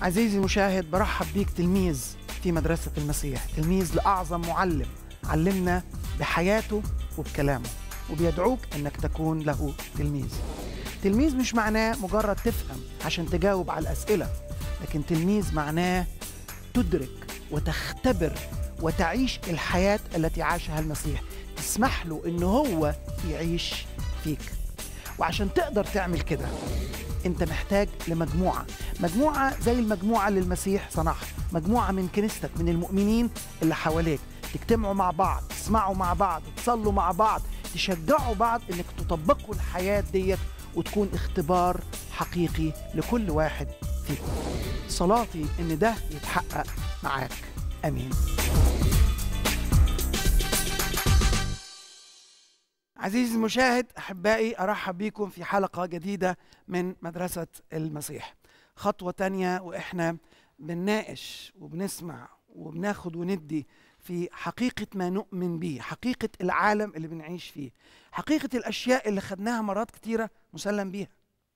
عزيزي المشاهد، برحب بيك تلميذ في مدرسة المسيح، تلميذ لأعظم معلم علمنا بحياته وبكلامه، وبيدعوك أنك تكون له تلميذ. تلميذ مش معناه مجرد تفهم عشان تجاوب على الأسئلة، لكن تلميذ معناه تدرك وتختبر وتعيش الحياة التي عاشها المسيح، تسمح له أنه هو يعيش فيك. وعشان تقدر تعمل كده انت محتاج مجموعة زي المجموعة اللي المسيح صنعها، مجموعة من كنيستك، من المؤمنين اللي حواليك، تجتمعوا مع بعض، تسمعوا مع بعض، تصلوا مع بعض، تشجعوا بعض انك تطبقوا الحياة ديت وتكون اختبار حقيقي لكل واحد فيكم. صلاتي ان ده يتحقق معاك، امين. عزيزي المشاهد، أحبائي، أرحب بكم في حلقة جديدة من مدرسة المسيح. خطوة تانية وإحنا بنناقش وبنسمع وبناخد وندي في حقيقة ما نؤمن به، حقيقة العالم اللي بنعيش فيه، حقيقة الأشياء اللي خدناها مرات كتيرة مسلم بيها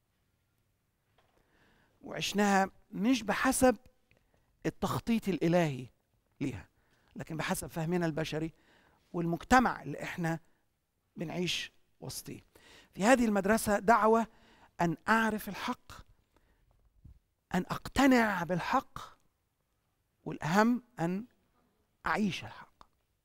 وعشناها مش بحسب التخطيط الإلهي ليها، لكن بحسب فهمنا البشري والمجتمع اللي إحنا بنعيش وسطيه. في هذه المدرسة دعوة أن أعرف الحق، أن أقتنع بالحق، والأهم أن أعيش الحق.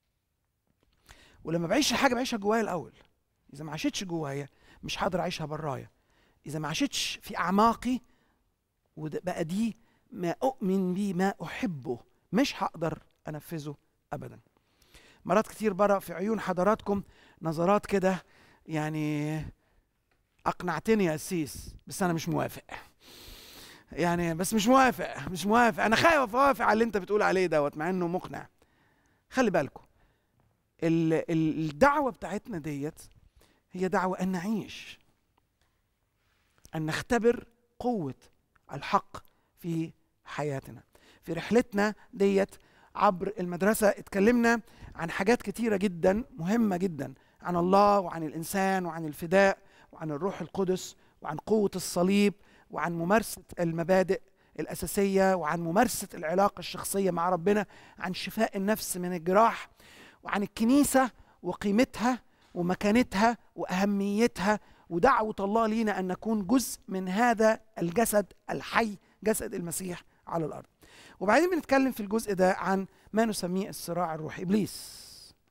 ولما بعيش الحاجة بعيشها جوايا الأول. إذا ما عاشتش جوايا مش هقدر أعيشها برايا. إذا ما عاشتش في أعماقي وبقى دي ما أؤمن بيه، ما أحبه، مش هقدر أنفذه أبدا. مرات كتير برا في عيون حضراتكم نظرات كده، يعني أقنعتني يا أسيس بس أنا مش موافق، يعني بس مش موافق، أنا خايف أوافق على اللي أنت بتقول عليه دوت مع إنه مقنع. خلي بالكم، الدعوة بتاعتنا ديت هي دعوة أن نعيش، أن نختبر قوة الحق في حياتنا. في رحلتنا ديت عبر المدرسة اتكلمنا عن حاجات كتيرة جدا مهمة جدا، عن الله وعن الإنسان وعن الفداء وعن الروح القدس وعن قوة الصليب وعن ممارسة المبادئ الأساسية وعن ممارسة العلاقة الشخصية مع ربنا، عن شفاء النفس من الجراح، وعن الكنيسة وقيمتها ومكانتها وأهميتها ودعوة الله لينا أن نكون جزء من هذا الجسد الحي، جسد المسيح على الأرض. وبعدين بنتكلم في الجزء ده عن ما نسميه الصراع الروحي، إبليس،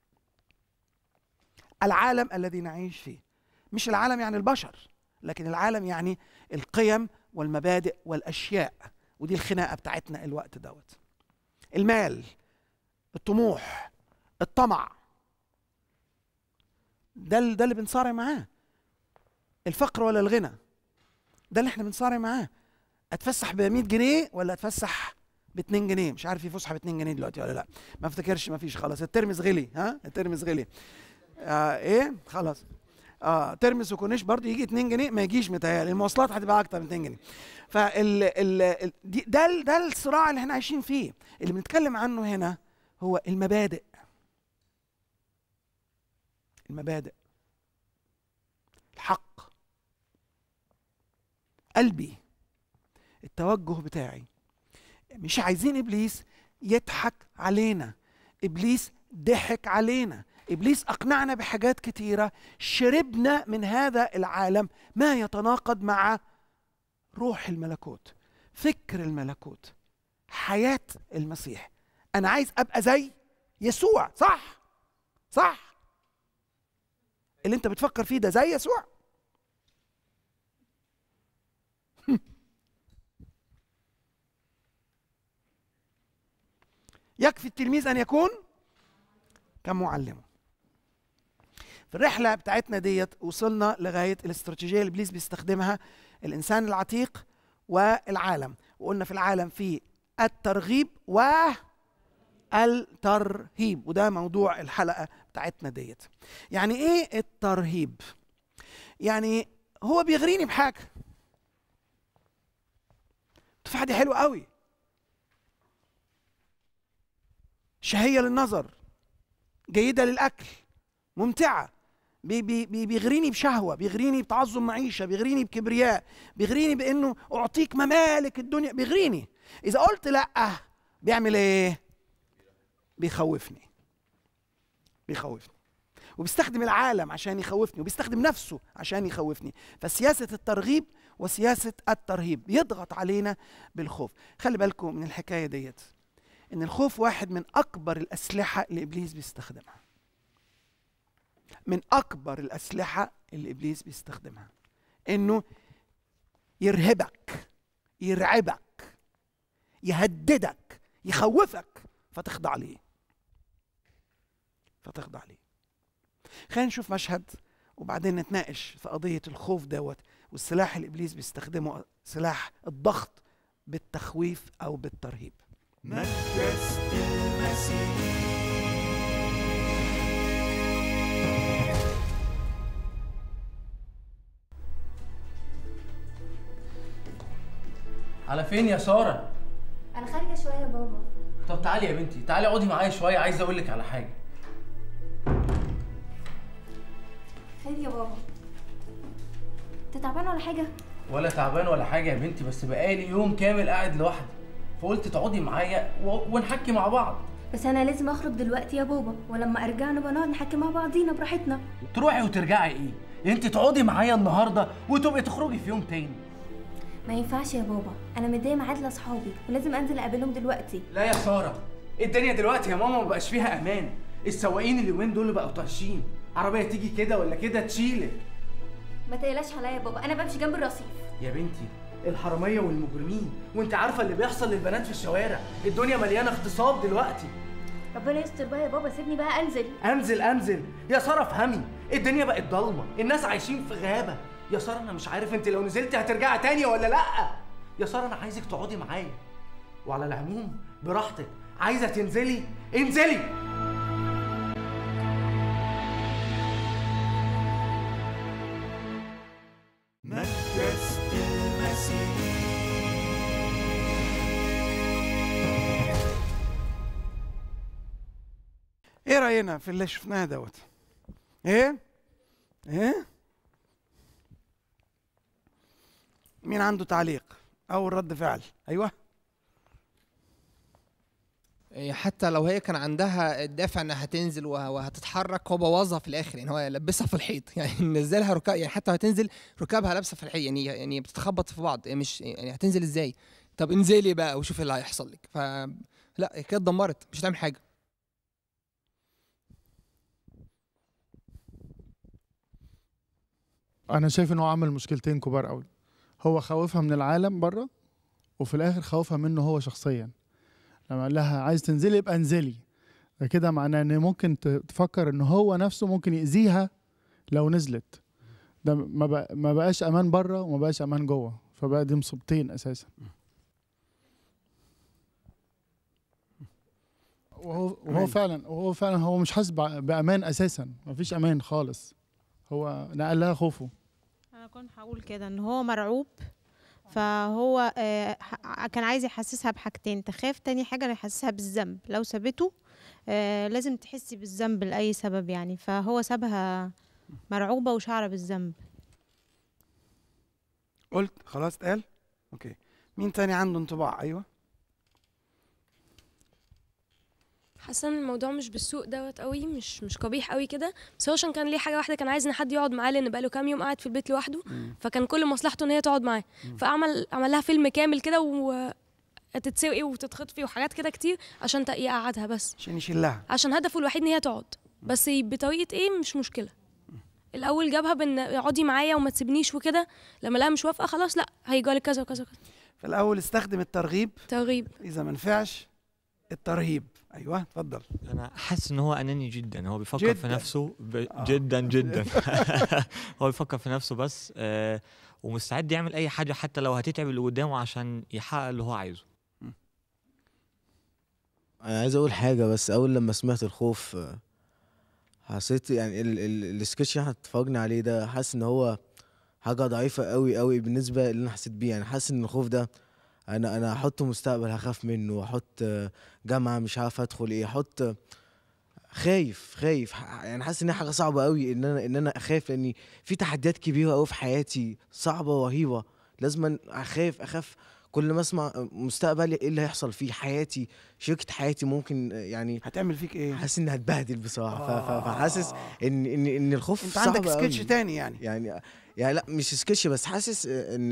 العالم الذي نعيش فيه. مش العالم يعني البشر، لكن العالم يعني القيم والمبادئ والأشياء، ودي الخناقة بتاعتنا الوقت دوت. المال، الطموح، الطمع، ده اللي بنصارع معاه. الفقر ولا الغنى، ده اللي احنا بنصارع معاه. اتفسح ب 100 جنيه ولا اتفسح ب 2 جنيه؟ مش عارف في فسحه ب 2 جنيه دلوقتي ولا لا، ما افتكرش، ما فيش، خلاص الترمس غلي. الترمس غلي. ايه خلاص. ترمس وكورنيش برضه يجي 2 جنيه، ما يجيش، متهيألي المواصلات هتبقى اكتر من 2 جنيه. ده الصراع اللي احنا عايشين فيه. اللي بنتكلم عنه هنا هو المبادئ، الحق، قلبي، التوجه بتاعي. مش عايزين إبليس يضحك علينا. إبليس ضحك علينا، إبليس أقنعنا بحاجات كتيرة، شربنا من هذا العالم ما يتناقض مع روح الملكوت، فكر الملكوت، حياة المسيح. أنا عايز أبقى زي يسوع، صح؟ اللي أنت بتفكر فيه ده زي يسوع. يكفي التلميذ أن يكون كمعلمه. في الرحلة بتاعتنا ديت وصلنا لغاية الاستراتيجية اللي إبليس بيستخدمها، الإنسان العتيق والعالم. وقلنا في العالم في الترغيب والترهيب، وده موضوع الحلقة بتاعتنا ديت. يعني إيه الترهيب؟ يعني هو بيغريني بحاجة، التفاحة دي حلوة قوي، شهية للنظر، جيدة للأكل، ممتعة، بيغريني بشهوة، بيغريني بتعظم معيشة، بيغريني بكبرياء، بيغريني بأنه أعطيك ممالك الدنيا، بيغريني. اذا قلت لا بيعمل ايه؟ بيخوفني وبيستخدم العالم عشان يخوفني، وبيستخدم نفسه عشان يخوفني. فسياسة الترغيب وسياسة الترهيب يضغط علينا بالخوف. خلي بالكم من الحكاية ديت، إن الخوف واحد من أكبر الأسلحة اللي إبليس بيستخدمها. من أكبر الأسلحة اللي إبليس بيستخدمها إنه يرهبك، يرعبك، يهددك، يخوفك فتخضع ليه. خلينا نشوف مشهد وبعدين نتناقش في قضية الخوف دوت، والسلاح اللي إبليس بيستخدمه سلاح الضغط بالتخويف أو بالترهيب. مدرسة المسيح. على فين يا سارة؟ أنا خارجة شوية يا بابا. طب تعالي يا بنتي، تعالي اقعدي معايا شوية، عايز أقولك على حاجة. خير يا بابا؟ أنت تعبان ولا حاجة؟ ولا تعبان ولا حاجة يا بنتي، بس بقالي يوم كامل قاعد لوحدي، فقلت تقعدي معايا ونحكي مع بعض. بس أنا لازم أخرج دلوقتي يا بابا، ولما أرجع نبقى نقعد نحكي مع بعضينا براحتنا. تروحي وترجعي إيه؟ انت تقعدي معايا النهاردة وتبقي تخرجي في يوم تاني. ما ينفعش يا بابا، أنا مدية ميعاد لأصحابي ولازم أنزل أقابلهم دلوقتي. لا يا سارة، الدنيا دلوقتي يا ماما مبقاش فيها أمان، السواقين اليومين دول بقوا طرشين، عربية تيجي كده ولا كده تشيلك. ما تقلقش عليا يا بابا، أنا بمشي جنب الرصيف. يا بنتي الحرامية والمجرمين، وانت عارفة اللي بيحصل للبنات في الشوارع، الدنيا مليانة اغتصاب دلوقتي. ربنا يستر بقى يا بابا، سيبني بقى أنزل. انزل يا سارة، افهمي، الدنيا بقت ضلمة، الناس عايشين في غابة. يا سارة انا مش عارف انت لو نزلتي هترجعي تاني ولا لا. يا سارة انا عايزك تقعدي معايا، وعلى العموم براحتك، عايزة تنزلي انزلي. مدرسة المسيح. ايه رأينا في اللي شفناه دوت؟ ايه؟ مين عنده تعليق او رد فعل؟ ايوه. حتى لو هي كان عندها الدافع انها هتنزل وهتتحرك، هو بوظها في الاخر. يعني هو لبسها في الحيط، يعني نزلها ركاب، يعني حتى هتنزل ركابها لابسه في الحيط، يعني بتتخبط في بعض، يعني مش يعني هتنزل ازاي؟ طب انزلي بقى وشوفي اللي هيحصل لك. فلا، هي كده اتدمرت، مش هتعمل حاجه. انا شايف ان هو عمل مشكلتين كبار قوي. هو خوفها من العالم بره، وفي الاخر خوفها منه هو شخصيا. لما قال لها عايز تنزلي يبقى انزلي، ده كده معناه ان ممكن تفكر ان هو نفسه ممكن يأذيها لو نزلت. ده ما بقاش امان بره وما بقاش امان جوه، فبقى دي مصيبتين اساسا. وهو فعلا هو مش حاسس بامان اساسا، مفيش امان خالص. هو نقل لها خوفه. انا كنت هقول كده ان هو مرعوب، فهو كان عايز يحسسها بحاجتين، تخاف، تاني حاجة يحسسها بالذنب لو سابته. لازم تحسي بالذنب لأي سبب يعني، فهو سابها مرعوبة وشعر بالذنب. قلت خلاص اتقال؟ اوكي. مين تاني عنده انطباع؟ ايوه. حاسه ان الموضوع مش بالسوء دوت قوي، مش قبيح قوي كده، بس هو عشان كان ليه حاجه واحده، كان عايز ان حد يقعد معاه، لان بقاله كام يوم قاعد في البيت لوحده، فكان كل مصلحته ان هي تقعد معاه. عمل لها فيلم كامل كده، وتتسوقي وتتخطفي وحاجات كده كتير عشان يقعدها، بس عشان يشيلها، عشان هدفه الوحيد ان هي تقعد، بس بطريقه ايه مش مشكله. الاول جابها بان اقعدي معايا وما تسيبنيش وكده، لما لقاها مش وافقه خلاص لا هيجالك كذا وكذا وكذا. فالاول استخدم الترغيب، اذا ما نفعش الترهيب. ايوه اتفضل. انا حاسس ان هو اناني جدا، هو بيفكر في نفسه جدا هو بيفكر في نفسه بس، ومستعد يعمل اي حاجه حتى لو هتتعب اللي قدامه عشان يحقق اللي هو عايزه. انا عايز اقول حاجه، بس اول لما سمعت الخوف حسيت يعني السكتش اللي احنا اتفرجنا عليه ده، حاسس ان هو حاجه ضعيفه قوي بالنسبه اللي انا حسيت بيه. يعني حاسس ان الخوف ده انا هحط مستقبل هخاف منه، واحط جامعه مش عارف ادخل ايه، احط خايف يعني حاسس ان هي حاجه صعبه قوي ان انا اخاف، لان في تحديات كبيره قوي في حياتي صعبه ورهيبه، لازم اخاف كل ما اسمع مستقبلي ايه اللي هيحصل فيه، حياتي، شركه حياتي ممكن يعني هتعمل فيك ايه؟ حاسس اني هتبهدل بصراحه. فحاسس ان الخوف انت عندك صعب سكتش قوي. تاني يعني لا مش سكتش، بس حاسس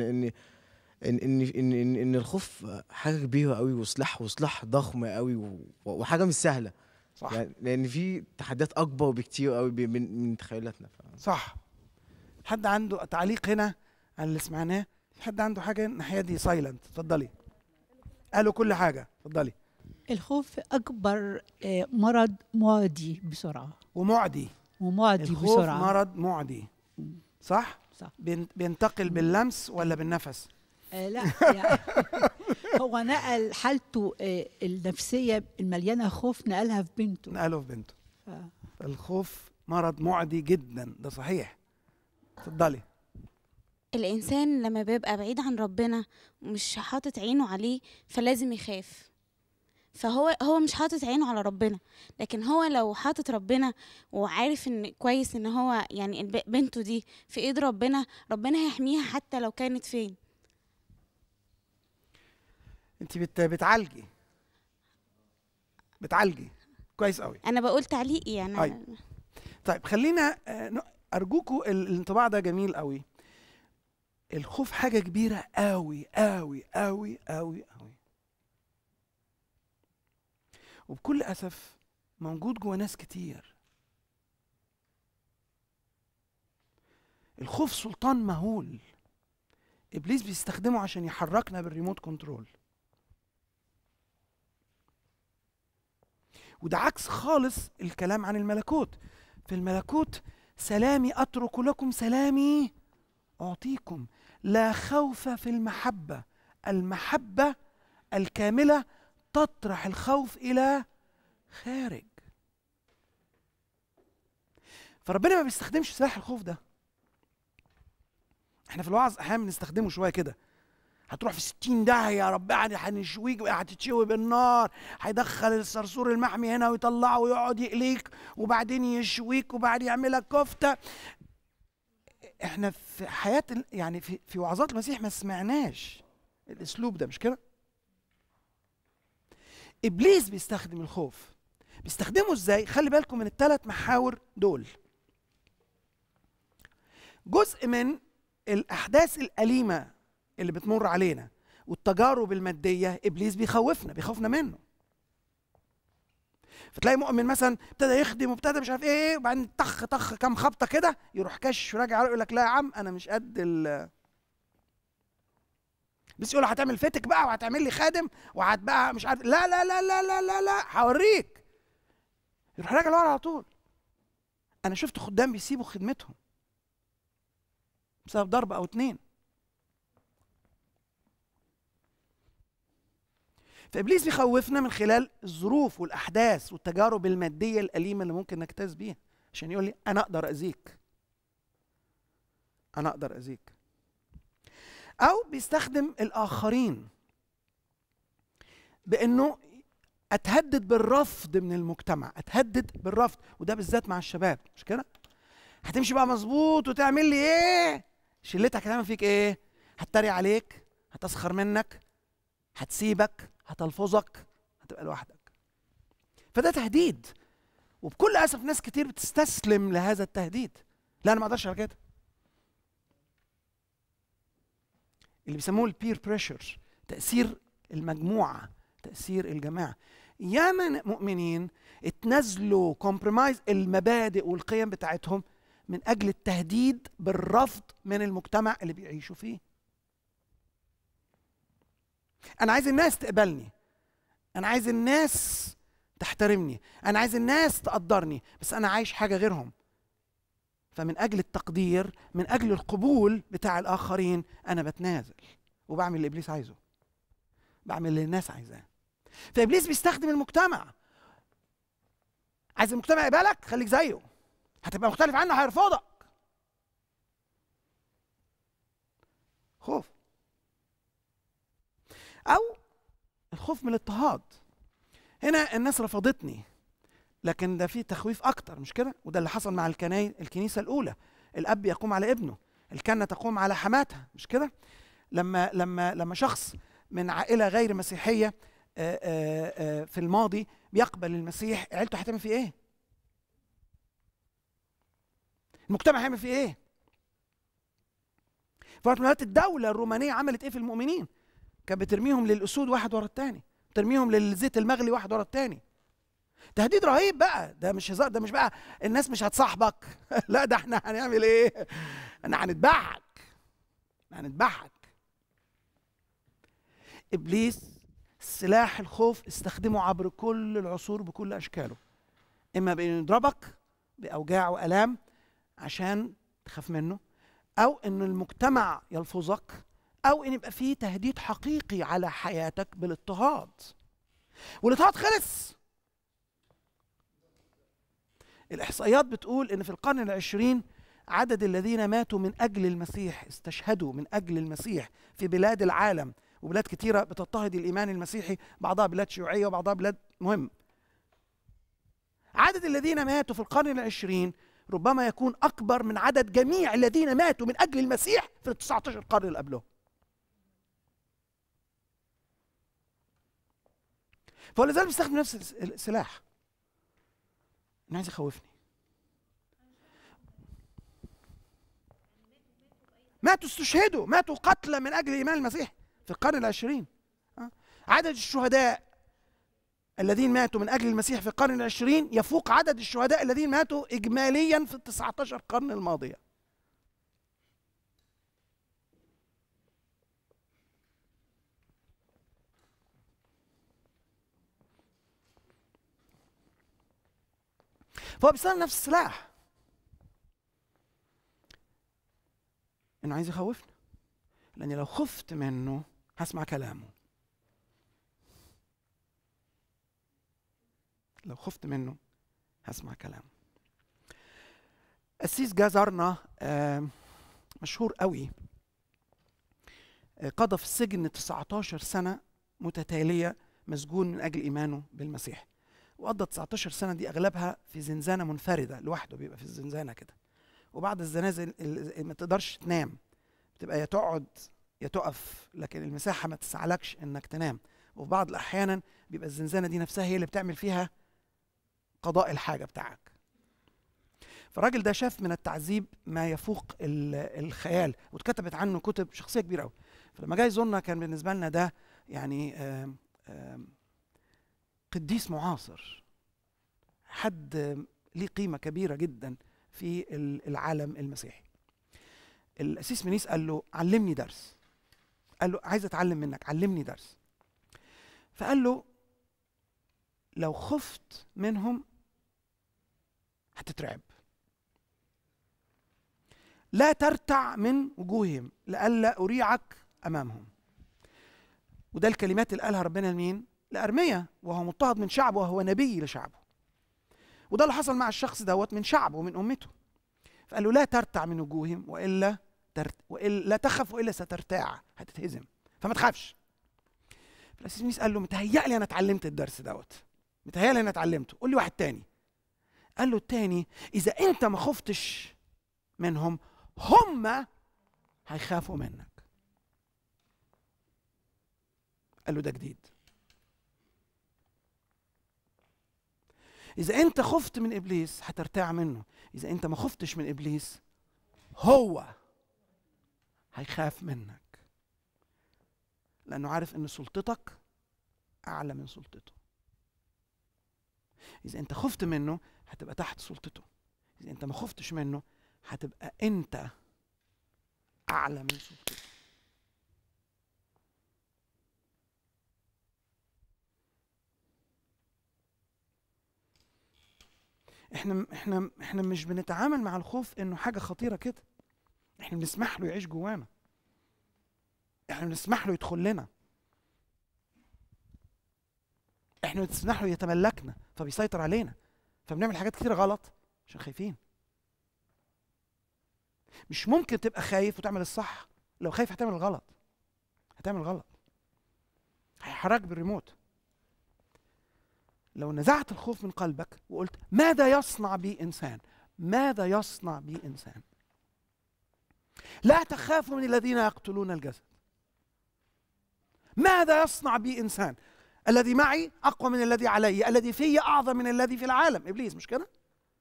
ان الخوف حاجه كبيره قوي وسلاح ضخم قوي وحاجه مش سهله. صح. يعني لان في تحديات اكبر بكتير قوي من تخيلاتنا. صح. حد عنده تعليق هنا على اللي سمعناه؟ حد عنده حاجه الناحيه دي؟ سايلنت، اتفضلي. قالوا كل حاجه، اتفضلي. الخوف اكبر مرض معدي بسرعه. ومعدي الخوف بسرعه. مرض معدي، صح؟ صح. بينتقل باللمس ولا بالنفس؟ لا يعني هو نقل حالته النفسيه المليانه خوف، نقلها في بنته. نقله في بنته. الخوف مرض معدي جدا، ده صحيح. اتفضلي. الإنسان لما بيبقى بعيد عن ربنا ومش حاطط عينه عليه فلازم يخاف. فهو مش حاطط عينه على ربنا، لكن هو لو حاطط ربنا وعارف ان كويس ان هو يعني بنته دي في ايد ربنا هيحميها حتى لو كانت فين. انت بتعالجي كويس قوي. انا بقول تعليقي يعني. طيب خلينا ارجوكوا، الانطباع ده جميل قوي. الخوف حاجه كبيره قوي قوي قوي قوي قوي، وبكل اسف موجود جوه ناس كتير. الخوف سلطان مهول، ابليس بيستخدمه عشان يحركنا بالريموت كنترول، وده عكس خالص الكلام عن الملكوت. في الملكوت سلامي اترك لكم، سلامي اعطيكم. لا خوف في المحبه، المحبه الكامله تطرح الخوف الى خارج. فربنا ما بيستخدمش سلاح الخوف ده. احنا في الوعظ احيانا بنستخدمه شويه كده، هتروح في 60 داهيه يا رب، يعني هنشويك، هتتشوي بالنار، هيدخل الصرصور المحمي هنا ويطلعه ويقعد يقليك وبعدين يشويك وبعدين يعملك كفته. احنا في حياه يعني في وعظات المسيح ما سمعناش الاسلوب ده، مش كده؟ ابليس بيستخدم الخوف. بيستخدمه ازاي؟ خلي بالكم من الثلاث محاور دول. جزء من الاحداث الاليمه اللي بتمر علينا والتجارب الماديه ابليس بيخوفنا منه. فتلاقي مؤمن مثلا ابتدى يخدم وابتدى مش عارف ايه، وبعدين طخ كام خبطه كده يروح كش راجع يقول لك لا يا عم انا مش قد بس يقول هتعمل فتك بقى وهتعمل لي خادم وهتبقى مش عارف، لا لا لا لا لا لا لا هوريك. يروح راجع لورا على طول. انا شفت خدام بيسيبوا خدمتهم بسبب ضربه او اتنين. فابليس بيخوفنا من خلال الظروف والاحداث والتجارب الماديه الاليمه اللي ممكن نجتاز بيها، عشان يقول لي انا اقدر اذيك، انا اقدر اذيك. او بيستخدم الاخرين بانه اتهدد بالرفض من المجتمع، اتهدد بالرفض، وده بالذات مع الشباب، مش كده؟ هتمشي بقى مظبوط وتعمل لي ايه؟ شلتك هتعمل فيك ايه؟ هتتريق عليك، هتسخر منك، هتسيبك، هتلفظك، هتبقى لوحدك. فده تهديد، وبكل اسف ناس كتير بتستسلم لهذا التهديد. لا انا ما اقدرش على كده. اللي بيسموه البير بريشر، تاثير المجموعه، تاثير الجماعه. ياما مؤمنين اتنازلوا كومبرومايز المبادئ والقيم بتاعتهم من اجل التهديد بالرفض من المجتمع اللي بيعيشوا فيه. انا عايز الناس تقبلني، انا عايز الناس تحترمني، انا عايز الناس تقدرني، بس انا عايش حاجه غيرهم. فمن اجل التقدير، من اجل القبول بتاع الاخرين، انا بتنازل وبعمل اللي ابليس عايزه، بعمل اللي الناس عايزاه. فابليس بيستخدم المجتمع. عايز المجتمع يقبلك، خليك زيه، هتبقى مختلف عنه هيرفضك. خوف. او الخوف من الاضطهاد. هنا الناس رفضتني، لكن ده فيه تخويف اكتر، مش كده؟ وده اللي حصل مع الكنيسه الاولى. الاب يقوم على ابنه، الكنه تقوم على حماتها، مش كده؟ لما شخص من عائلة غير مسيحية في الماضي بيقبل المسيح، عيلته هتعمل فيه ايه؟ المجتمع هيعمل فيه ايه؟ فوقت الدولة الرومانية عملت ايه في المؤمنين؟ كانت بترميهم للأسود واحد ورا التاني، ترميهم للزيت المغلي واحد ورا التاني. تهديد رهيب بقى، ده مش هزار، ده مش بقى الناس مش هتصاحبك لا ده احنا هنعمل ايه؟ احنا هنذبحك. ابليس سلاح الخوف استخدمه عبر كل العصور بكل اشكاله، اما بانه يضربك باوجاع والام عشان تخاف منه، او ان المجتمع يلفظك، او ان يبقى فيه تهديد حقيقي على حياتك بالاضطهاد. والاضطهاد خلص. الاحصائيات بتقول ان في القرن العشرين عدد الذين ماتوا من اجل المسيح، استشهدوا من اجل المسيح في بلاد العالم، وبلاد كتيرة بتضطهد الإيمان المسيحي، بعضها بلاد شيوعية وبعضها بلاد مهم. عدد الذين ماتوا في القرن العشرين ربما يكون أكبر من عدد جميع الذين ماتوا من أجل المسيح في 19 قرن اللي قبله. فلذلك بيستخدم نفس السلاح، أنا عايز يخوفني. ماتوا استشهدوا، ماتوا قتلى من أجل الإيمان المسيحي في القرن العشرين. عدد الشهداء الذين ماتوا من أجل المسيح في القرن العشرين يفوق عدد الشهداء الذين ماتوا إجماليا في 19 قرن الماضية. فهو بيستخدم نفس السلاح، إنه عايز يخوفنا، لأني لو خفت منه هسمع كلامه. لو خفت منه هسمع كلامه. قسيس جزرنا مشهور قوي، قضى في السجن 19 سنة متتالية مسجون من أجل إيمانه بالمسيح، وقضى 19 سنة دي أغلبها في زنزانة منفردة لوحده، بيبقى في الزنزانة كده، وبعد الزنازل ما تقدرش تنام، بتبقى يا تقعد يا تقف، لكن المساحة ما تسعلكش إنك تنام، وفي بعض الأحيان بيبقى الزنزانة دي نفسها هي اللي بتعمل فيها قضاء الحاجة بتاعك. فالراجل ده شاف من التعذيب ما يفوق الخيال، واتكتبت عنه كتب، شخصية كبيرة قوي. فلما جاي يزورنا كان بالنسبة لنا ده يعني قديس معاصر، حد ليه قيمة كبيرة جدا في العالم المسيحي. القسيس منيس قال له علمني درس، قال له عايز اتعلم منك، علمني درس. فقال له لو خفت منهم هتترعب، لا ترتع من وجوههم لئلا أريعك أمامهم. وده الكلمات اللي قالها ربنا لمين؟ لأرميا وهو مضطهد من شعبه وهو نبي لشعبه. وده اللي حصل مع الشخص دوت من شعبه ومن أمته. فقال له لا ترتع من وجوههم وإلا لا تخف وإلا سترتاع، هتتهزم، فما تخافش. فالقسيس منيس قال له متهيألي أنا اتعلمت الدرس دوت، متهيألي أنا اتعلمته، قول لي واحد تاني. قال له التاني إذا أنت ما خفتش منهم هم هيخافوا منك. قال له ده جديد. إذا أنت خفت من إبليس هترتاع منه، إذا أنت ما خفتش من إبليس هو هيخاف منك، لأنه عارف إن سلطتك أعلى من سلطته. إذا أنت خفت منه هتبقى تحت سلطته، إذا أنت ما خفتش منه هتبقى أنت أعلى من سلطته. احنا مش بنتعامل مع الخوف انه حاجه خطيره كده، احنا بنسمح له يعيش جوانا، احنا بنسمح له يدخل لنا، احنا بنسمح له يتملكنا فبيسيطر علينا، فبنعمل حاجات كتير غلط عشان خايفين. مش ممكن تبقى خايف وتعمل الصح، لو خايف هتعمل الغلط، هتعمل غلط، هيحرك بالريموت. لو نزعت الخوف من قلبك وقلت ماذا يصنع بي إنسان، ماذا يصنع بي إنسان، لا تخافوا من الذين يقتلون الجسد، ماذا يصنع بي إنسان؟ الذي معي أقوى من الذي علي، الذي في أعظم من الذي في العالم. إبليس، مش كده؟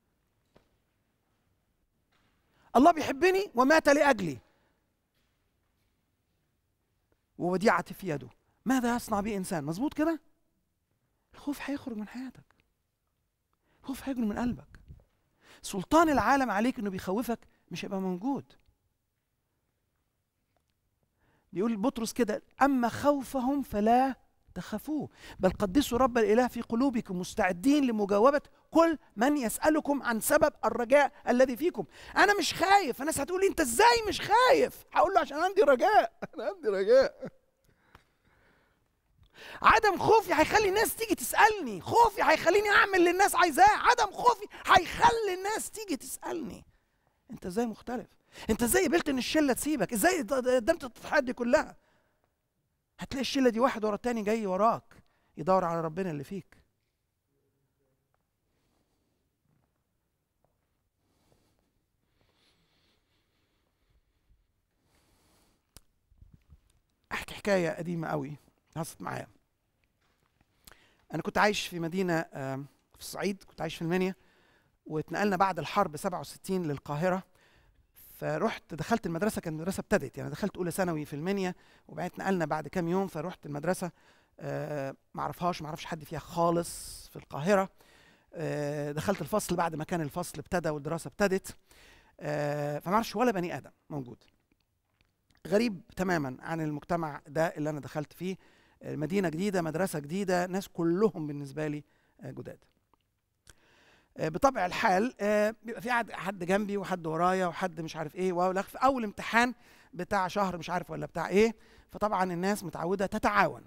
الله بيحبني ومات لأجلي ووديعتي في يده. ماذا يصنع بي إنسان؟ مظبوط كده؟ الخوف هيخرج من حياتك، الخوف هيخرج من قلبك. سلطان العالم عليك إنه بيخوفك مش هيبقى موجود. بيقول بطرس كده: أما خوفهم فلا تخافوه بل قدسوا رب الإله في قلوبكم مستعدين لمجاوبة كل من يسألكم عن سبب الرجاء الذي فيكم. أنا مش خايف. الناس هتقول لي أنت إزاي مش خايف؟ هقول له عشان عندي رجاء. أنا عندي رجاء. عدم خوفي هيخلي الناس تيجي تسألني، خوفي هيخليني أعمل اللي الناس عايزاه، عدم خوفي هيخلي الناس تيجي تسألني أنت إزاي مختلف؟ أنت إزاي قبلت إن الشلة تسيبك؟ إزاي قدمت التضحيات دي كلها؟ هتلاقي الشلة دي واحد ورا التاني جاي وراك يدور على ربنا اللي فيك. احكي حكاية قديمة قوي حصلت معايا. انا كنت عايش في مدينة في الصعيد، كنت عايش في المنيا، واتنقلنا بعد الحرب 67 للقاهرة. فرحت دخلت المدرسة، كانت المدرسة ابتدت، يعني دخلت أولى ثانوي في المنيا، وبعدين اتنقلنا بعد كام يوم. فرحت المدرسة معرفش حد فيها خالص في القاهرة. دخلت الفصل بعد ما كان الفصل ابتدى والدراسة ابتدت، فمعرفش ولا بني آدم موجود. غريب تماما عن المجتمع ده اللي أنا دخلت فيه. مدينة جديدة، مدرسة جديدة، ناس كلهم بالنسبة لي جداد. بطبع الحال بيبقى في حد جنبي وحد ورايا وحد مش عارف ايه، في اول امتحان بتاع شهر مش عارف ولا بتاع ايه، فطبعا الناس متعوده تتعاون.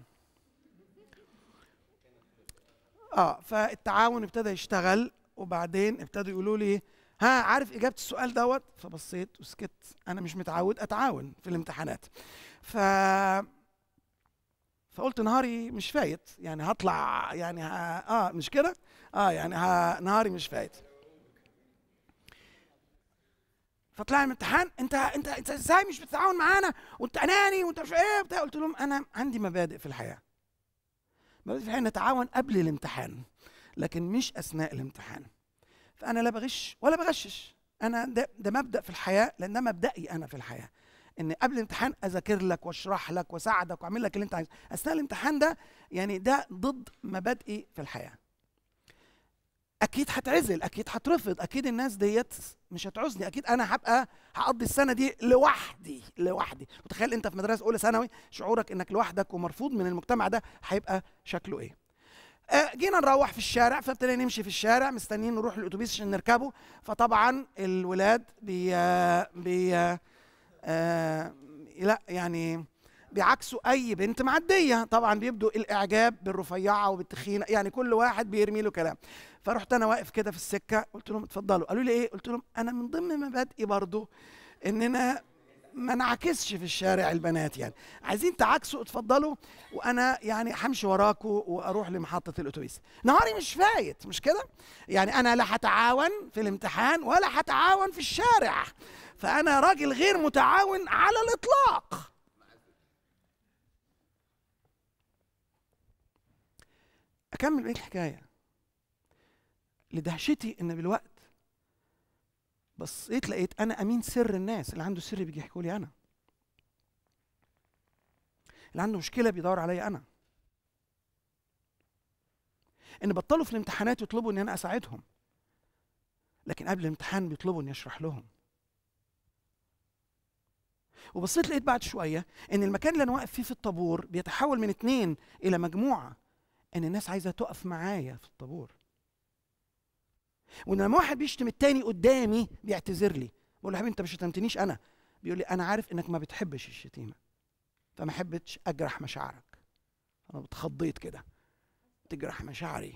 فالتعاون ابتدى يشتغل، وبعدين ابتدوا يقولوا لي ها عارف اجابه السؤال دوت؟ فبصيت وسكت، انا مش متعود اتعاون في الامتحانات. فقلت نهاري مش فايت، يعني هطلع يعني مش كده؟ يعني نهاري مش فايت. فطلع الامتحان: انت ازاي مش بتتعاون معانا وانت اناني وانت مش ايه بتاع. قلت لهم انا عندي مبادئ في الحياه. مبادئ في الحياه نتعاون قبل الامتحان لكن مش اثناء الامتحان. فانا لا بغش ولا بغشش. انا ده مبدا في الحياه، لان ده مبدئي انا في الحياه، ان قبل الامتحان اذاكر لك واشرح لك واساعدك واعمل لك اللي انت عايزه. اثناء الامتحان ده يعني ده ضد مبادئي في الحياه. اكيد هتعزل، اكيد هترفض، اكيد الناس ديت مش هتعوزني، اكيد انا هقضي السنه دي لوحدي. متخيل انت في مدرسه اولى ثانوي شعورك انك لوحدك ومرفوض من المجتمع ده هيبقى شكله ايه؟ جينا نروح في الشارع، فابتدينا نمشي في الشارع مستنيين نروح الاتوبيس عشان نركبه. فطبعا الولاد لا يعني بيعكسوا اي بنت معديه، طبعا بيبدوا الاعجاب بالرفيعه وبالتخينه، يعني كل واحد بيرمي له كلام. فرحت انا واقف كده في السكه، قلت لهم اتفضلوا. قالوا لي ايه؟ قلت لهم انا من ضمن مبادئي برضو اننا ما نعكسش في الشارع البنات، يعني عايزين تعكسوا اتفضلوا، وانا يعني همشي وراكوا واروح لمحطه الاتوبيس. نهاري مش فايت، مش كده؟ يعني انا لا هتعاون في الامتحان ولا هتعاون في الشارع، فانا راجل غير متعاون على الاطلاق. اكمل بقية الحكايه. لدهشتي ان بالوقت بصيت لقيت انا امين سر الناس، اللي عنده سر بيجي يحكوا لي انا، اللي عنده مشكله بيدور عليا انا، ان بطلوا في الامتحانات يطلبوا ان انا اساعدهم، لكن قبل الامتحان بيطلبوا اني اشرح لهم. وبصيت لقيت بعد شويه ان المكان اللي انا واقف فيه في الطابور بيتحول من 2 الى مجموعه، ان الناس عايزه تقف معايا في الطابور. وان لما واحد بيشتم التاني قدامي بيعتذر لي، بقول له يا حبيبي انت مش شتمتنيش انا، بيقول لي انا عارف انك ما بتحبش الشتيمه فما حبيتش اجرح مشاعرك. انا اتخضيت كده، تجرح مشاعري؟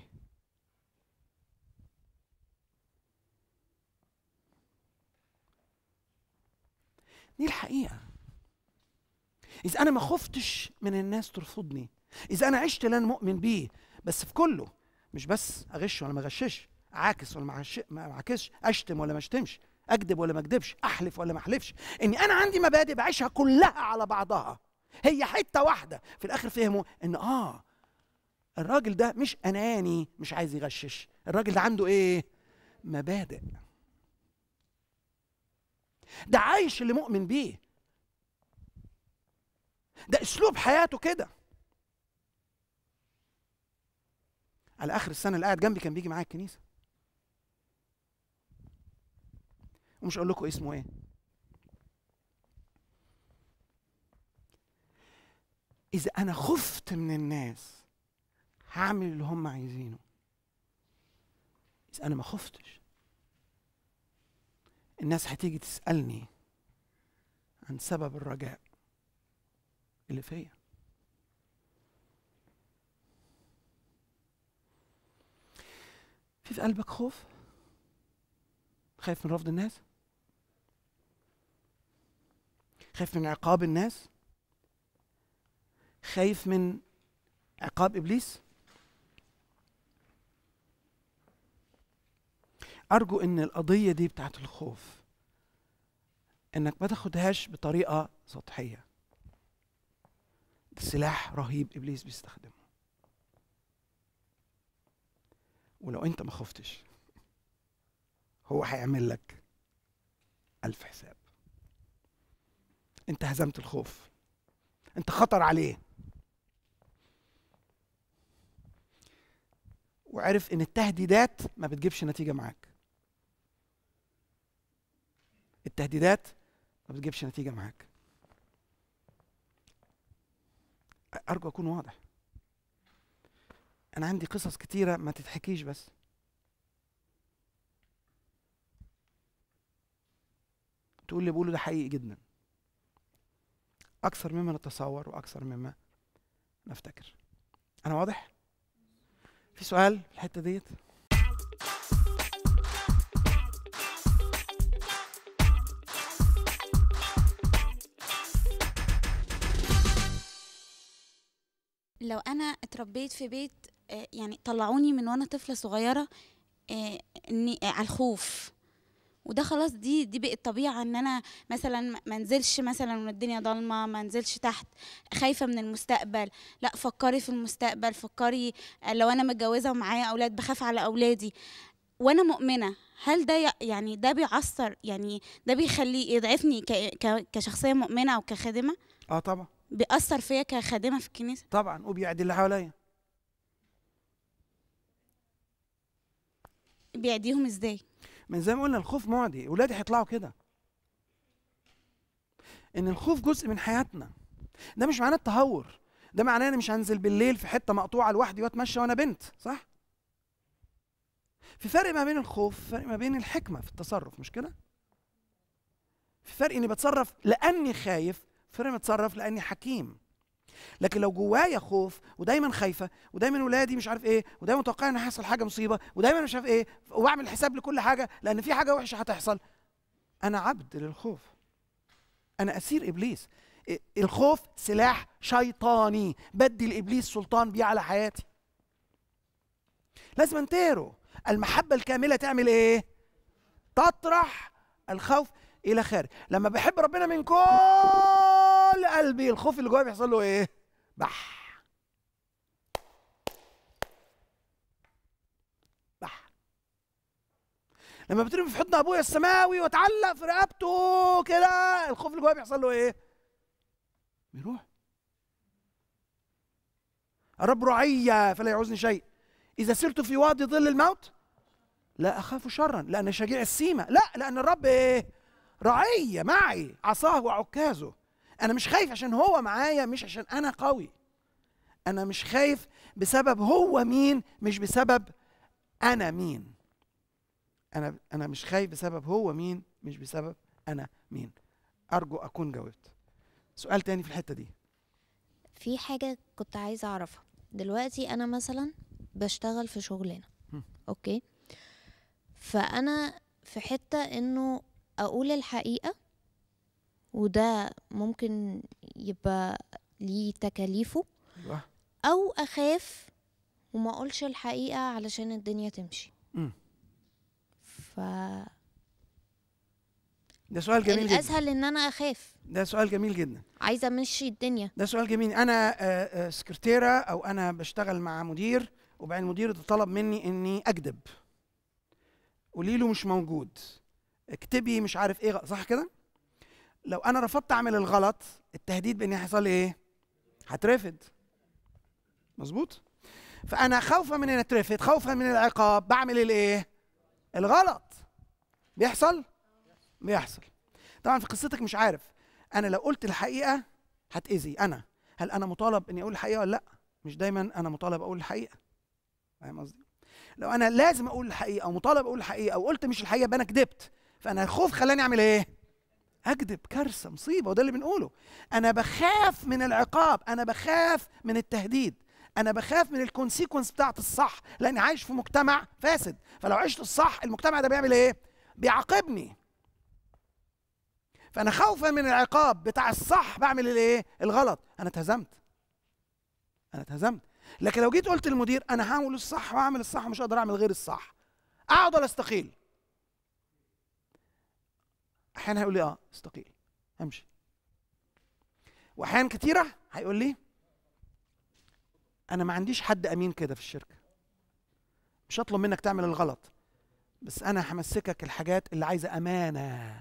دي الحقيقه. اذا انا ما خفتش من الناس ترفضني، اذا انا عشت اللي انا مؤمن بيه، بس في كله، مش بس اغش ولا ما اغشش، اعاكس ولا ما اعاكسش، اشتم ولا ما اشتمش، اكذب ولا ما اكذبش، احلف ولا ما احلفش، اني انا عندي مبادئ بعيشها كلها على بعضها، هي حته واحده. في الاخر فهموا ان الراجل ده مش اناني مش عايز يغشش، الراجل ده عنده ايه؟ مبادئ. ده عايش اللي مؤمن بيه، ده اسلوب حياته كده. على اخر السنه اللي قاعد جنبي كان بيجي معايا الكنيسه، ومش اقول لكم اسمه ايه. اذا انا خفت من الناس هعمل اللي هم عايزينه. اذا انا ما خفتش الناس هتيجي تسالني عن سبب الرجاء اللي فيا. في قلبك خوف؟ خايف من رفض الناس؟ خايف من عقاب الناس؟ خايف من عقاب إبليس؟ أرجو إن القضية دي بتاعت الخوف إنك ما تاخدهاش بطريقة سطحية. ده سلاح رهيب إبليس بيستخدمه، ولو أنت ما خفتش هو هيعمل لك 1000 حساب. أنت هزمت الخوف، أنت خطر عليه، وعرف إن التهديدات ما بتجيبش نتيجة معاك. التهديدات ما بتجيبش نتيجة معاك. أرجو أكون واضح. أنا عندي قصص كتيرة ما تتحكيش، بس تقول اللي بقوله ده حقيقي جدا، أكثر مما نتصور وأكثر مما نفتكر. أنا واضح؟ في سؤال في الحتة ديت؟ لو انا اتربيت في بيت يعني طلعوني من وانا طفله صغيره اني على الخوف، وده خلاص دي بقت طبيعه، ان انا مثلا ما انزلش مثلا من الدنيا ضلمه، ما انزلش تحت، خايفه من المستقبل. لا، فكري في المستقبل، فكري لو انا متجوزه ومعايا اولاد بخاف على اولادي وانا مؤمنه. هل ده يعني ده بيعصر، يعني ده بيخلي يضعفني كشخصيه مؤمنه او كخادمه؟ طبعا بيأثر فيا كخادمه في الكنيسه طبعا، وبيعدي اللي حواليا. بيعديهم ازاي؟ من زي ما قلنا الخوف معدي. ولادي هيطلعوا كده، ان الخوف جزء من حياتنا. ده مش معناه التهور، ده معناه انا مش هنزل بالليل في حته مقطوعه لوحدي واتمشى وانا بنت، صح؟ في فرق ما بين الخوف، فرق ما بين الحكمه في التصرف، مش كده؟ في فرق اني بتصرف لاني خايف، فرق اني بتصرف لاني حكيم. لكن لو جوايا خوف ودايما خايفه ودايما ولادي مش عارف ايه ودايما متوقع ان هيحصل حاجه مصيبه ودايما مش عارف ايه وبعمل حساب لكل حاجه لان في حاجه وحشه هتحصل، انا عبد للخوف، انا اسير ابليس. الخوف سلاح شيطاني بدي لابليس سلطان بيه على حياتي. لازم انتهره. المحبه الكامله تعمل ايه؟ تطرح الخوف الى خارج. لما بحب ربنا من كل قلبي، الخوف اللي جوايا بيحصل له ايه؟ بح لما بترمي في حضن ابويا السماوي واتعلق في رقبته كده، الخوف اللي جوايا بيحصل له ايه؟ بيروح. الرب رعية فلا يعوزني شيء، اذا سرت في وادي ظل الموت لا اخاف شرا لان شجيع السيمه. لا، لان الرب ايه؟ رعية معي، عصاه وعكازه. انا مش خايف عشان هو معايا، مش عشان انا قوي. انا مش خايف بسبب هو مين، مش بسبب انا مين. انا مش خايف بسبب هو مين، مش بسبب انا مين. ارجو اكون جاوبت. سؤال تاني في الحتة دي. في حاجة كنت عايزة اعرفها. دلوقتي انا مثلا بشتغل في شغلانة، اوكي، فانا في حتة انه اقول الحقيقة، وده ممكن يبقى ليه تكاليفه، او اخاف وما اقولش الحقيقة علشان الدنيا تمشي. ده سؤال جميل جدا. الاسهل ان انا اخاف. ده سؤال جميل جدا. عايزه امشي الدنيا. ده سؤال جميل. انا سكرتيره او انا بشتغل مع مدير، وبعدين المدير طلب مني اني اكذب. قولي له مش موجود، اكتبي مش عارف ايه، صح كده؟ لو انا رفضت اعمل الغلط، التهديد بان هيحصل لي ايه؟ هترفد. مظبوط؟ فانا خوفا من ان اترفد، خوفا من العقاب، بعمل الايه؟ الغلط. بيحصل؟ بيحصل. طبعا في قصتك مش عارف، انا لو قلت الحقيقه هتاذي. هل انا مطالب اني اقول الحقيقه ولا لا؟ مش دايما انا مطالب اقول الحقيقه. فاهم قصدي؟ لو انا لازم اقول الحقيقه او مطالب اقول الحقيقه او قلت مش الحقيقه يبقى انا كدبت. فانا الخوف خلاني اعمل ايه؟ اكذب. كارثه، مصيبه. وده اللي بنقوله. انا بخاف من العقاب، انا بخاف من التهديد، انا بخاف من الكونسيكونس بتاعت الصح، لاني عايش في مجتمع فاسد. فلو عشت الصح المجتمع ده بيعمل ايه؟ بيعاقبني. فانا خوفا من العقاب بتاع الصح بعمل الايه؟ الغلط. انا اتهزمت. لكن لو جيت قلت للمدير انا هعمل الصح واعمل الصح ومش هقدر اعمل غير الصح، اقعد ولا استقيل؟ احيانا هيقول لي استقيل، امشي. واحيانا كتيره هيقول لي انا ما عنديش حد امين كده في الشركه، مش هطلب منك تعمل الغلط، بس انا همسكك الحاجات اللي عايزه امانه.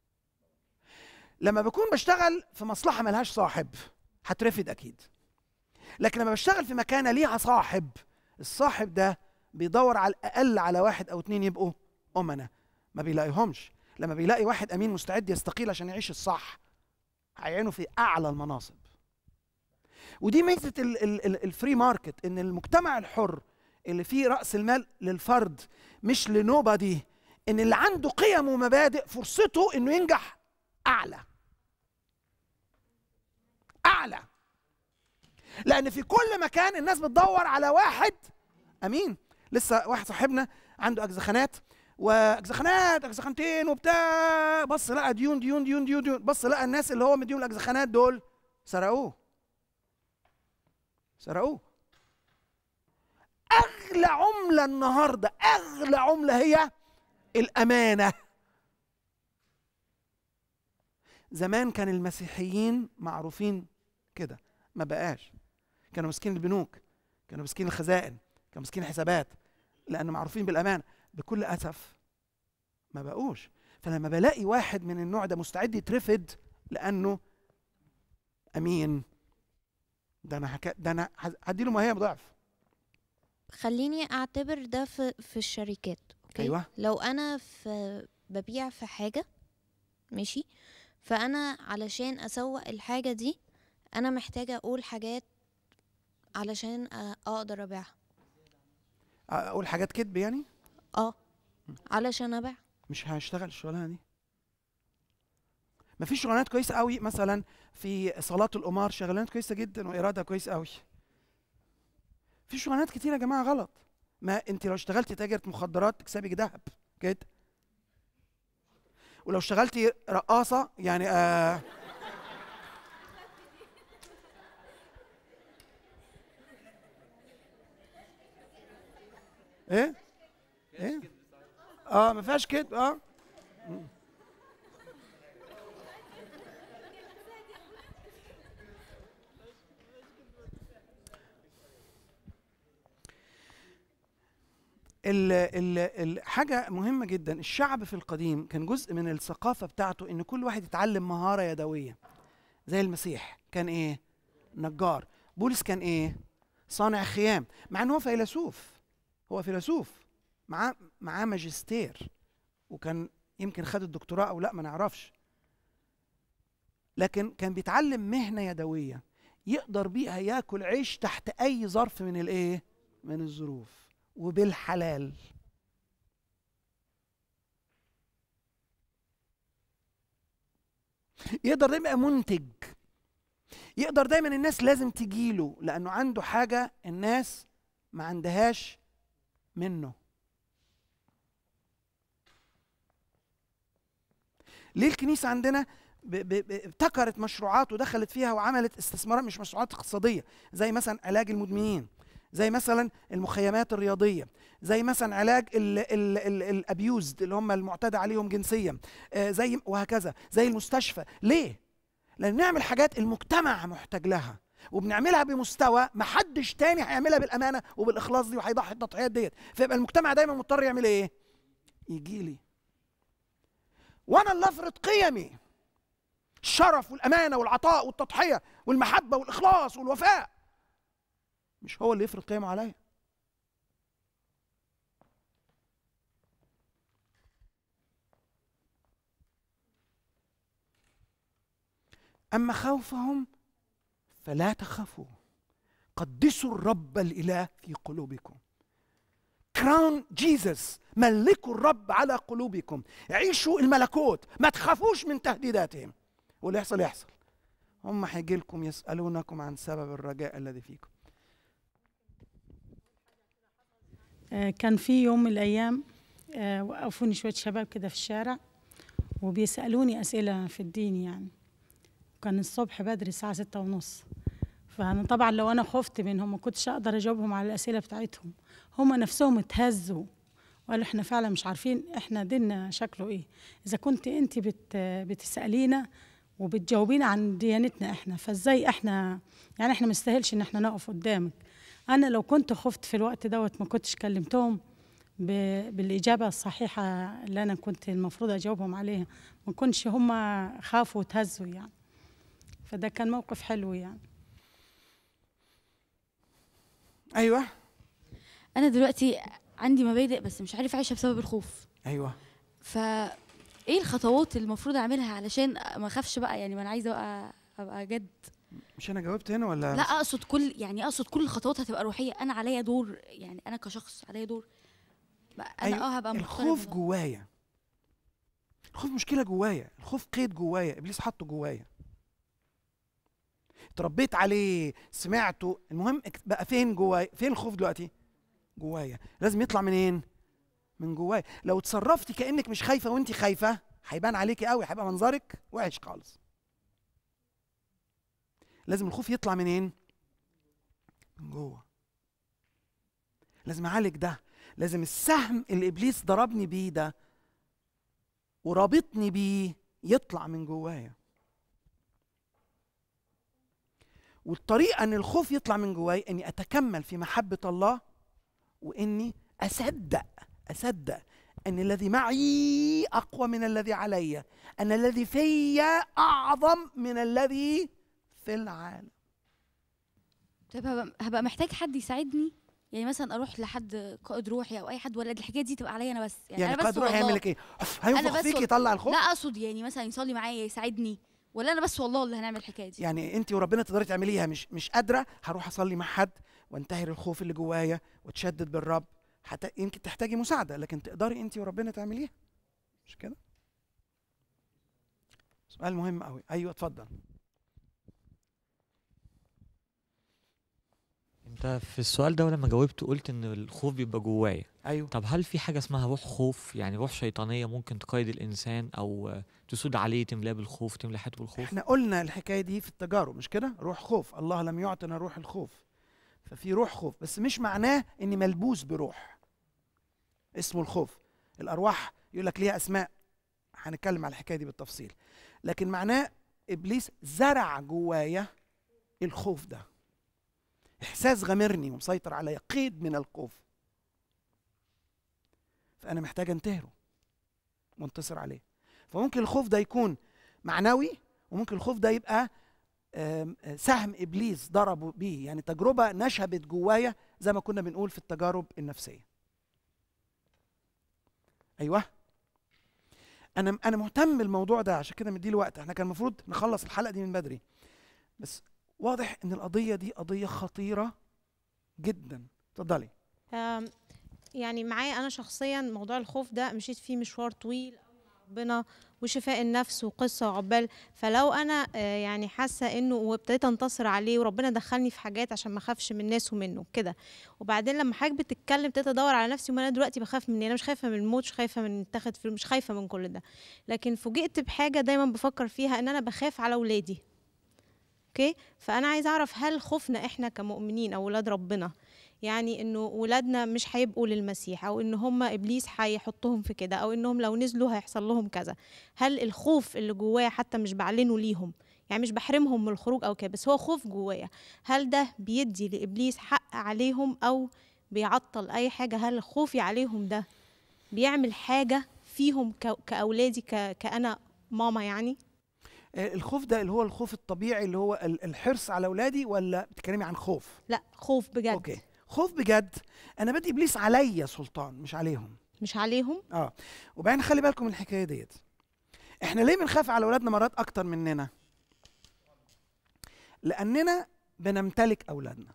لما بكون بشتغل في مصلحه ملهاش صاحب هترفد اكيد، لكن لما بشتغل في مكانه ليها صاحب، الصاحب ده بيدور على الاقل على 1 أو 2 يبقوا امنه، ما بيلاقيهمش. لما بيلاقي واحد امين مستعد يستقيل عشان يعيش الصح، هيعينه في اعلى المناصب. ودي ميزه الفري ماركت، ان المجتمع الحر اللي فيه راس المال للفرد مش لنوبادي، ان اللي عنده قيم ومبادئ فرصته انه ينجح اعلى. لان في كل مكان الناس بتدور على واحد امين. لسه واحد صاحبنا عنده اجزخانات اجزخانتين وبتاع، بص لقى ديون ديون ديون ديون ديون، بص لقى الناس اللي هو مديهم الاجزخانات دول سرقوه. اغلى عمله النهارده، اغلى عمله هي الامانه. زمان كان المسيحيين معروفين كده، ما بقاش. كانوا ماسكين البنوك، كانوا ماسكين الخزائن، كانوا ماسكين الحسابات، لأنه معروفين بالأمانة. بكل أسف ما بقوش. فلما بلاقي واحد من النوع ده مستعد يترفد لأنه أمين، ده أنا هديله مهية بضعف. خليني أعتبر ده في الشركات. أوكي؟ أيوة. لو أنا ببيع في حاجة، ماشي، فأنا علشان أسوق الحاجة دي أنا محتاجة أقول حاجات علشان أقدر أبيعها. أقول حاجات كذب يعني؟ علشان أبيع. مش هشتغل الشغلانة دي. مفيش شغلانات كويسة قوي، مثلا في صالات القمار شغلانات كويسة جدا وإيرادها كويس قوي. في شغلانات كتير يا جماعة غلط. ما انت لو اشتغلتي تاجرة مخدرات تكسبي ذهب كده، ولو اشتغلتي رقاصة يعني ايه ما فيهاش كده. الحاجة مهمة جدا. الشعب في القديم كان جزء من الثقافة بتاعته ان كل واحد يتعلم مهارة يدوية. زي المسيح كان ايه؟ نجار. بولس كان ايه؟ صانع خيام، مع ان هو فيلسوف. هو فيلسوف معاه ماجستير، وكان يمكن خد الدكتوراه او لا ما نعرفش، لكن كان بيتعلم مهنة يدوية يقدر بيها ياكل عيش تحت اي ظرف من الايه؟ من الظروف، وبالحلال. يقدر دايما يبقى منتج، يقدر دايما الناس لازم تجيله لانه عنده حاجة الناس ما عندهاش منه. ليه الكنيسة عندنا ابتكرت مشروعات ودخلت فيها وعملت استثمارات، مش مشروعات اقتصادية، زي مثلا علاج المدمنين، زي مثلا المخيمات الرياضيه، زي مثلا علاج الابيوزد اللي هم المعتدى عليهم جنسيا، زي وهكذا، زي المستشفى. ليه؟ لان نعمل حاجات المجتمع محتاج لها، وبنعملها بمستوى محدش تاني هيعملها بالامانه وبالاخلاص دي، وهيضحي التضحيات ديت. فيبقى المجتمع دايما مضطر يعمل ايه؟ يجي لي وانا اللي افرض قيمي، الشرف والامانه والعطاء والتضحيه والمحبه والاخلاص والوفاء، مش هو اللي يفرض قيمه عليا. اما خوفهم فلا تخافوا، قدسوا الرب الاله في قلوبكم. كراون جيسس، ملكوا الرب على قلوبكم، عيشوا الملكوت، ما تخافوش من تهديداتهم. واللي يحصل يحصل، هم هيجي لكم يسألونكم عن سبب الرجاء الذي فيكم. كان في يوم من الأيام وقفوني شوية شباب كده في الشارع وبيسألوني أسئلة في الدين يعني. كان الصبح بدري الساعة 6:30. فأنا طبعا لو أنا خفت منهم ما كنتش أقدر أجاوبهم على الأسئلة بتاعتهم. هم نفسهم اتهزوا وقالوا إحنا فعلا مش عارفين إحنا ديننا شكله إيه. إذا كنت أنت بتسألينا وبتجاوبينا عن ديانتنا إحنا، فإزاي إحنا يعني إحنا مستاهلش إن إحنا نقف قدامك. أنا لو كنت خفت في الوقت دوت ما كنتش كلمتهم بالإجابة الصحيحة اللي أنا كنت المفروض أجاوبهم عليها، ما كنتش هم خافوا وتهزوا يعني. فده كان موقف حلو يعني. ايوه. انا دلوقتي عندي مبادئ بس مش عارف عايشه بسبب الخوف. ايوه. ايه الخطوات اللي المفروض اعملها علشان ما اخافش بقى يعني؟ ما انا عايزه ابقى جد. مش انا جاوبت هنا ولا؟ لا اقصد كل الخطوات هتبقى روحيه. انا عليا دور يعني، انا كشخص عليا دور. انا أيوة. هبقى الخوف جوايا، الخوف مشكله جوايا، الخوف قيد جوايا، ابليس حطه جوايا، اتربيت عليه، سمعته، المهم بقى فين جوايا؟ فين الخوف دلوقتي؟ جوايا. لازم يطلع منين؟ من جوايا. لو اتصرفتي كأنك مش خايفة وانت خايفة هيبان عليكي قوي، هيبقى منظرك وحش خالص. لازم الخوف يطلع منين؟ من جوه. لازم اعالج ده، لازم السهم اللي ابليس ضربني بيه ده ورابطني بيه يطلع من جوايا. والطريقة ان الخوف يطلع من جواي اني اتكمل في محبة الله، واني اصدق ان الذي معي اقوى من الذي علي، ان الذي في اعظم من الذي في العالم. طيب هبقى محتاج حد يساعدني يعني، مثلا اروح لحد قائد روحي او اي حد، ولا الحكايه دي تبقى عليا انا بس؟ يعني قائد روحي يعمل لك ايه؟ هينفخ فيك يطلع الخوف؟ لا اقصد يعني مثلا يصلي معايا يساعدني، ولا انا بس والله اللي هنعمل الحكايه دي؟ يعني انت وربنا تقدري تعمليها، مش قادره هروح اصلي مع حد وانتهر الخوف اللي جوايا وتشدد بالرب، حتى يمكن تحتاجي مساعده، لكن تقدري انت وربنا تعمليها، مش كده؟ سؤال مهم قوي. ايوه اتفضل. انت في السؤال ده ولما جاوبت قلت ان الخوف بيبقى جوايا. ايوه. طب هل في حاجه اسمها روح خوف، يعني روح شيطانيه ممكن تقيد الانسان او تسود عليه، تملاه بالخوف، تملى حياته بالخوف؟ احنا قلنا الحكايه دي في التجارب، مش كده؟ روح خوف، الله لم يعطنا روح الخوف. ففي روح خوف، بس مش معناه اني ملبوس بروح اسمه الخوف. الارواح يقول لك ليها اسماء، هنتكلم على الحكايه دي بالتفصيل، لكن معناه ابليس زرع جوايا الخوف ده، احساس غامرني ومسيطر عليا، قيد من الخوف، فانا محتاج انتهره وانتصر عليه. فممكن الخوف ده يكون معنوي، وممكن الخوف ده يبقى سهم ابليس ضربه بيه، يعني تجربه نشبت جوايا زي ما كنا بنقول في التجارب النفسيه. ايوه. انا مهتم بالموضوع ده، عشان كده مديله وقت. احنا كان المفروض نخلص الحلقه دي من بدري، بس واضح ان القضيه دي قضيه خطيره جدا. اتفضلي. يعني معايا انا شخصيا موضوع الخوف ده مشيت فيه مشوار طويل ربنا وشفاء النفس وقصه وعقبال. فلو انا يعني حاسه انه وابتديت انتصر عليه وربنا دخلني في حاجات عشان ما اخافش من الناس ومنه كده، وبعدين لما حضرتك بتتكلم ابتديت ادور على نفسي، وانا دلوقتي بخاف مني. انا مش خايفه من الموت، مش خايفه من اتاخد فيلم، مش خايفه من كل ده، لكن فوجئت بحاجه دايما بفكر فيها، ان انا بخاف على اولادي. اوكي؟ فانا عايزه اعرف هل خوفنا احنا كمؤمنين او اولاد ربنا يعني انه ولادنا مش هيبقوا للمسيح، او ان هم ابليس هيحطهم في كده، او انهم لو نزلوا هيحصل لهم كذا. هل الخوف اللي جوايا حتى مش بعلنه ليهم، يعني مش بحرمهم من الخروج او كده، بس هو خوف جوايا، هل ده بيدي لابليس حق عليهم او بيعطل اي حاجه؟ هل خوفي عليهم ده بيعمل حاجه فيهم كاولادي كأنا ماما يعني؟ الخوف ده اللي هو الخوف الطبيعي اللي هو الحرص على اولادي، ولا بتتكلمي عن خوف؟ لا، خوف بجد. اوكي، خوف بجد. انا بدي ابليس عليا سلطان مش عليهم. مش عليهم. وبعدين خلي بالكم من الحكايه ديت. احنا ليه بنخاف على اولادنا مرات اكتر مننا؟ لاننا بنمتلك اولادنا.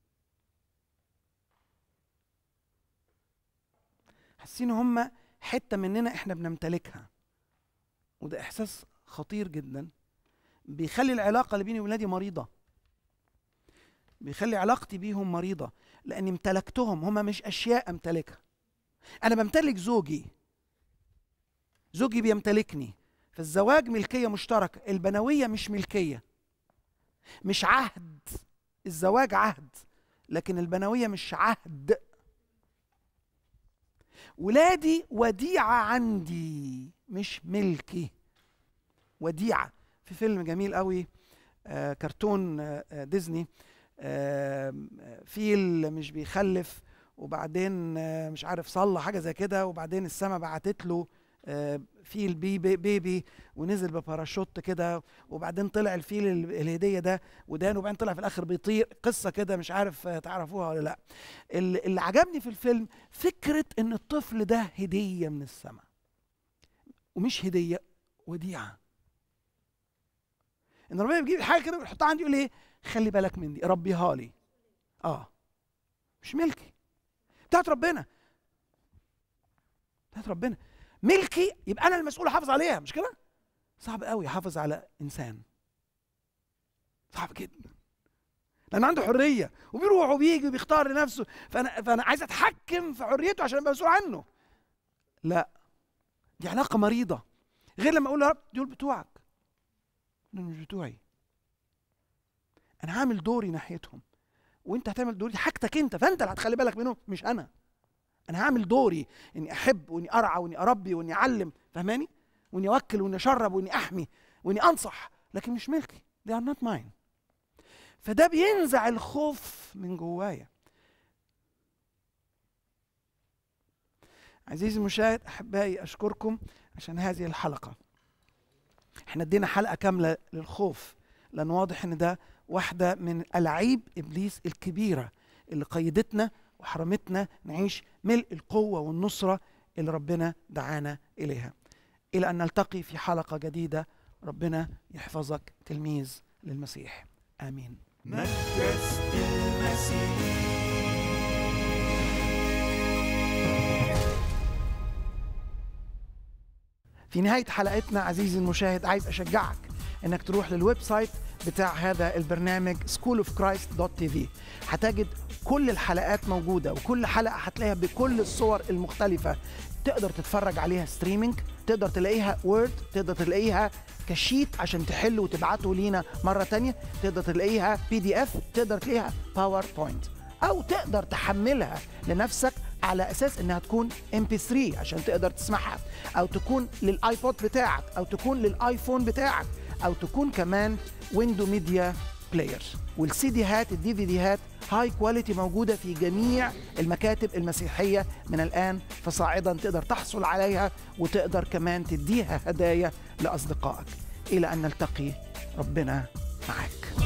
حاسين هم حته مننا احنا بنمتلكها، وده احساس خطير جدا، بيخلي العلاقه اللي بيني وولادي مريضه، بيخلي علاقتي بيهم مريضه، لاني امتلكتهم. هم مش اشياء امتلكها. انا بمتلك زوجي، زوجي بيمتلكني. فالزواج ملكيه مشتركه، البنويه مش ملكيه، مش عهد. الزواج عهد لكن البنويه مش عهد. ولادي وديعه عندي مش ملكي، وديعه. في فيلم جميل قوي، كرتون ديزني، فيل مش بيخلف، وبعدين مش عارف صلى حاجه زي كده، وبعدين السما بعتت له فيل بيبي ونزل بباراشوت كده، وبعدين طلع الفيل الهديه ده ودانه، وبعدين طلع في الاخر بيطير. قصه كده مش عارف تعرفوها ولا لا. اللي عجبني في الفيلم فكره ان الطفل ده هديه من السماء، ومش هديه، وديعه. ان ربنا بيجيب حاجه كده ويحطها عندي يقول ايه؟ خلي بالك من دي، ربيها لي. مش ملكي، بتاعت ربنا، بتاعت ربنا. ملكي يبقى انا المسؤول احافظ عليها، مش كده؟ صعب قوي احافظ على انسان، صعب جدا، لان عنده حريه وبيروح وبيجي وبيختار لنفسه. فانا عايز اتحكم في حريته عشان ابقى مسؤول عنه. لا، دي علاقه مريضه. غير لما اقول يا رب دول بتوعك، دول مش بتوعي. انا هعمل دوري ناحيتهم وانت هتعمل دوري، حاجتك انت، فانت اللي هتخلي بالك منهم مش انا. انا هعمل دوري اني احب واني ارعى واني اربي واني اعلم، فهماني؟ واني اوكل واني اشرب واني احمي واني انصح، لكن مش ملكي. they are not mine. فده بينزع الخوف من جوايا. عزيزي المشاهد، احبائي، اشكركم عشان هذه الحلقه. احنا ادينا حلقه كامله للخوف، لان واضح ان ده واحده من ألاعيب ابليس الكبيره اللي قيدتنا وحرمتنا نعيش ملء القوه والنصره اللي ربنا دعانا اليها. الى ان نلتقي في حلقه جديده، ربنا يحفظك تلميذ للمسيح. امين. مدرسة المسيح. في نهاية حلقتنا عزيزي المشاهد، عايز أشجعك إنك تروح للويب سايت بتاع هذا البرنامج schoolofchrist.tv. هتجد كل الحلقات موجودة، وكل حلقة هتلاقيها بكل الصور المختلفة. تقدر تتفرج عليها ستريمينج، تقدر تلاقيها وورد، تقدر تلاقيها كشيت عشان تحل وتبعته لينا مرة تانية، تقدر تلاقيها PDF، تقدر تلاقيها باوربوينت، أو تقدر تحملها لنفسك على أساس إنها تكون MP3 عشان تقدر تسمعها، أو تكون للآيبود بتاعك، أو تكون للآيفون بتاعك، أو تكون كمان ويندو ميديا بلاير. والCDهات الDVDهات هاي كواليتي موجودة في جميع المكاتب المسيحية من الآن فصاعدا، تقدر تحصل عليها وتقدر كمان تديها هدايا لأصدقائك. إلى أن نلتقي، ربنا معاك.